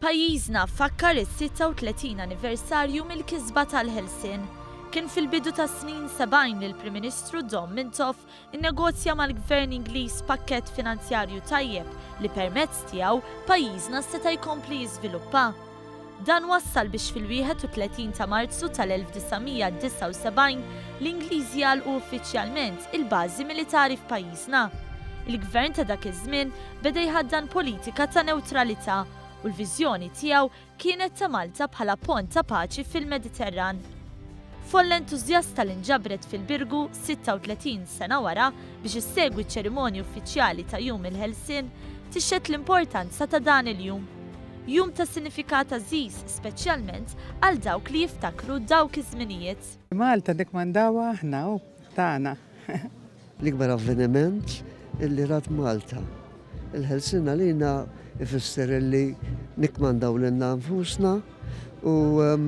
Pajjiżna fakkar is-36 anniversarju mill-kisba tal-Helsin. Kien fil-bidu ta' snin 70 li l-Prim Ministru Dom Mintoff innegozja mal-Gvern Ingliż pakkett finanzjarju tajjeb li permezz tiegħu pajjiżna seta' jkompli jiżviluppa. Dan wassal biex fil-31 ta' Marzu tal-1979 l-Ingliżi għalqu uffiċjalment il-bażi militari f'pajjiżna. Il-Gvern ta' dak iż-żmien beda jħaddan politika ta' newtralità u l-viżjoni tiegħu kienet ta' Malta bħala pont ta' paċi fil-Mediterran. Folla entużjasta li nġabret fil-Birgu 36 sena wara biex issegwi ċ-ċerimonji uffiċjali ta' Jum il-Helsin tixxet l-importanza ta' dan il-jum. Jum ta' sinifikat għażiż speċjalment għal dawk li jiftakru dawk iż-żminijiet. Malta nikmandawa aħna u tagħna. L-ikbar avveniment illi rat Malta. Il-Helsin għalina ifisser illi nikmandaw lilna nfusna u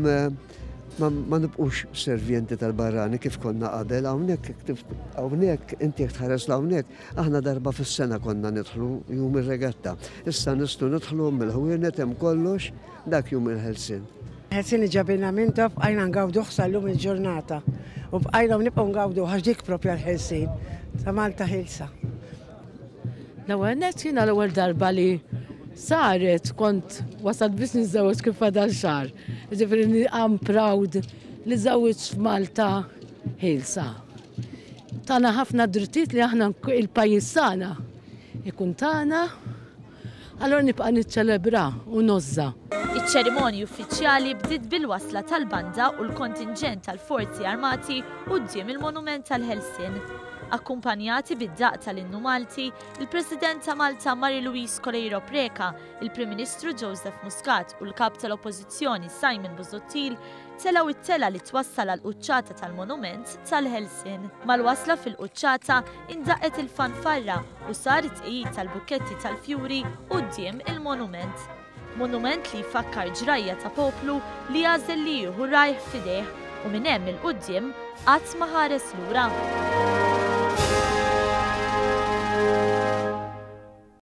ma nibqux servjenti tal-barrani kif konna qabel, hawnhekk inti jekk tħares hawnhekk, aħna darba fis-sena konna nidħlu jum ir-regatta. Issa nistgħu nidħlu mill-ħwienet hemm kollox dak jum il-Helsin. Helsin ġabina Mintoff bqajna ngawdu ħsallum il-ġurnata u bqajna nibqgħu ngawdu għax dik proprja l-Helsin ta' Malta ħilsa. L-ewwel nett jiena l-ewwel darba li saret kont wasal biex niżżewweġ kif fadal xahar. Ġifieri I'm proud li żewweġ f'Malta ħilsa. Tana ħafna drittijiet li aħna il-pajjiż tagħna ikun tagħna, allura nibqa' niċċelebra u nozza. Iċ-ċerimonji uffiċjali bdiet bil-wasla tal-banda u l-kontinġent tal-Forzi Armati quddiem il-Monument tal-Helsin. Akkumpanjati bid-daq tal-Innu Malti, il-President ta' Malta Marie-Louise Coreiro Preca, il-Prim Ministru Joseph Muscat u l-Kap tal-Oppożizzjoni Simon Busuttil telaw it-tela li twassal għall-quċċata tal-Monument tal-Helsin. Mal-wasla fil-quċċata indaqqet il-fanfarra u sar it-tqejjid tal-bukketti tal-fjuri quddiem il-Monument. Monument li jfakkar ġrajja ta' poplu li għażel li jieħu rajħ f'idejh u minn hemm il-quddiem qatt ma ħares lura.